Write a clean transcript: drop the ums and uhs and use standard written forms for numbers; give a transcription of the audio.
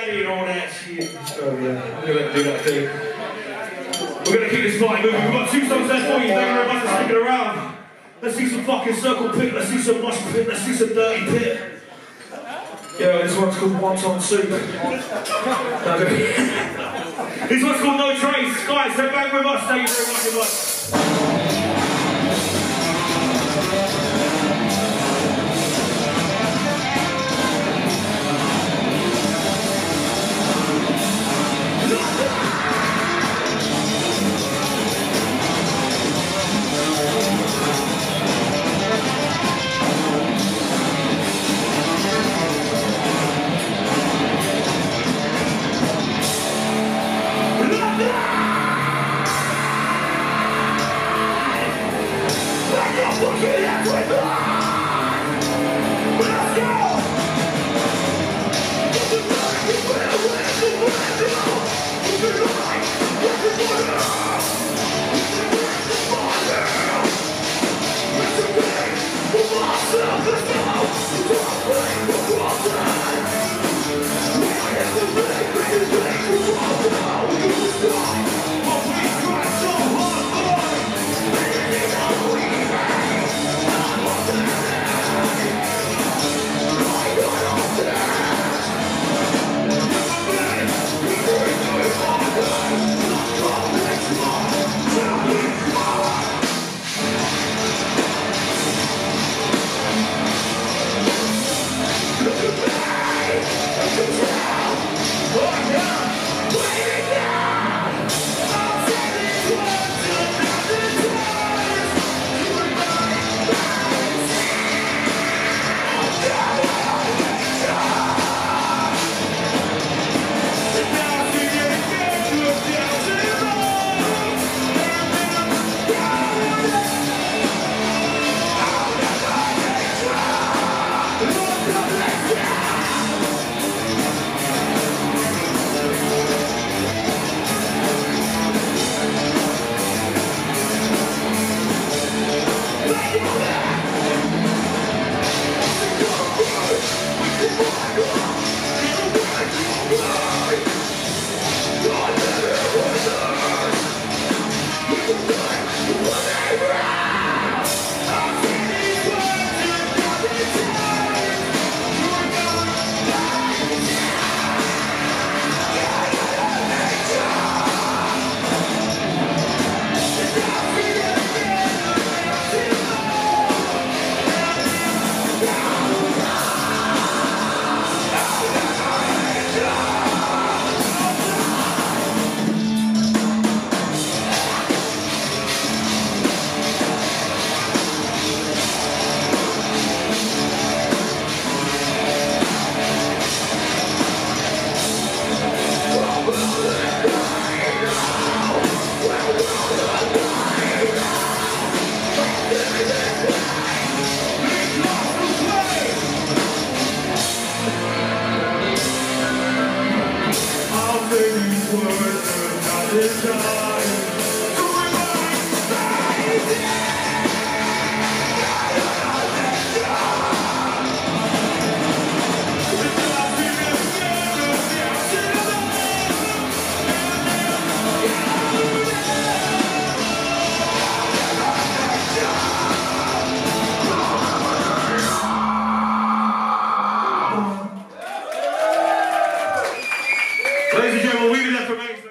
ready and all that shit. So yeah, I'm gonna do that thing. We're gonna keep this party moving. We've got 2 songs there for you. Thank you very much for sticking around. Let's see some fucking circle pit. Let's see some mosh pit. Let's see some dirty pit. Yeah, this one's called Wonton Soup. This one's called No Trace. Guys, head back with us. Thank you very much. Ladies and gentlemen, we'll leave it there for me.